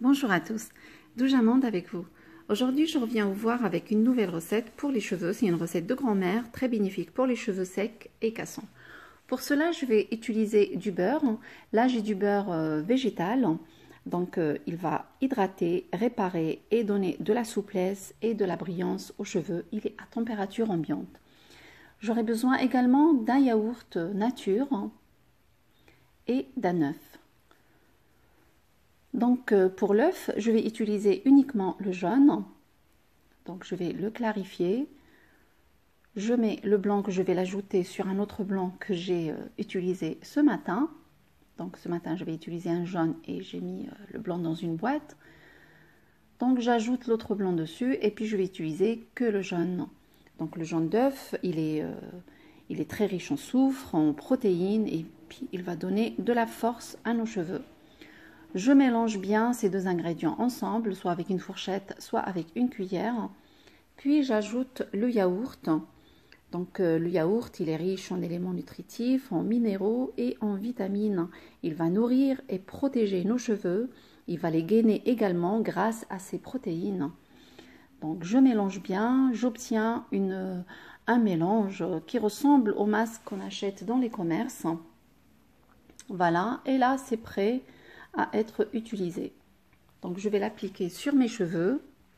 Bonjour à tous, Doujamande avec vous. Aujourd'hui, je reviens vous voir avec une nouvelle recette pour les cheveux. C'est une recette de grand-mère très bénéfique pour les cheveux secs et cassants. Pour cela, je vais utiliser du beurre. Là, j'ai du beurre végétal. Donc, il va hydrater, réparer et donner de la souplesse et de la brillance aux cheveux. Il est à température ambiante. J'aurai besoin également d'un yaourt nature et d'un œuf. Donc pour l'œuf, je vais utiliser uniquement le jaune. Donc je vais le clarifier. Je mets le blanc que je vais l'ajouter sur un autre blanc que j'ai utilisé ce matin. Donc ce matin, je vais utiliser un jaune et j'ai mis le blanc dans une boîte. Donc j'ajoute l'autre blanc dessus et puis je vais utiliser que le jaune. Donc le jaune d'œuf, il est très riche en soufre, en protéines et puis il va donner de la force à nos cheveux. Je mélange bien ces deux ingrédients ensemble, soit avec une fourchette, soit avec une cuillère. Puis j'ajoute le yaourt. Donc le yaourt, il est riche en éléments nutritifs, en minéraux et en vitamines. Il va nourrir et protéger nos cheveux. Il va les gainer également grâce à ses protéines. Donc je mélange bien, j'obtiens un mélange qui ressemble au masque qu'on achète dans les commerces. Voilà, et là c'est prêt à être utilisé. Donc je vais l'appliquer sur mes cheveux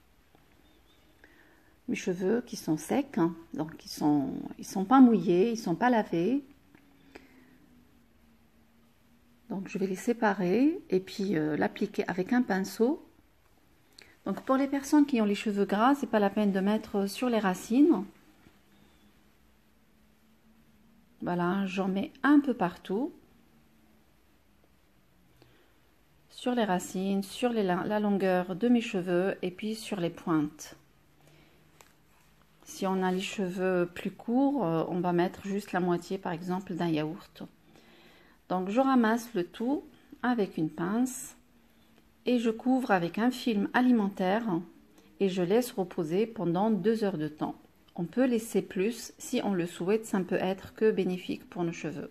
qui sont secs, donc ils sont pas mouillés, ils sont pas lavés. Donc je vais les séparer et puis l'appliquer avec un pinceau. Donc pour les personnes qui ont les cheveux gras, c'est pas la peine de mettre sur les racines. Voilà, j'en mets un peu partout. Sur les racines, sur la longueur de mes cheveux et puis sur les pointes. Si on a les cheveux plus courts, on va mettre juste la moitié par exemple d'un yaourt. Donc je ramasse le tout avec une pince et je couvre avec un film alimentaire et je laisse reposer pendant 2 heures de temps. On peut laisser plus si on le souhaite, ça ne peut être que bénéfique pour nos cheveux.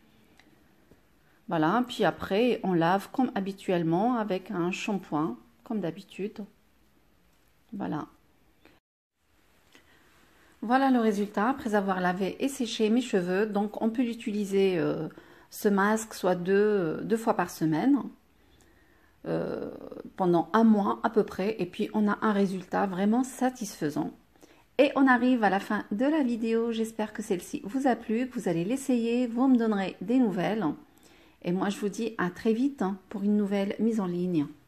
Voilà, puis après, on lave comme habituellement avec un shampoing, comme d'habitude. Voilà. Voilà le résultat après avoir lavé et séché mes cheveux. Donc, on peut l'utiliser, ce masque, soit deux fois par semaine, pendant un mois à peu près. Et puis, on a un résultat vraiment satisfaisant. Et on arrive à la fin de la vidéo. J'espère que celle-ci vous a plu, que vous allez l'essayer. Vous me donnerez des nouvelles. Et moi, je vous dis à très vite pour une nouvelle mise en ligne.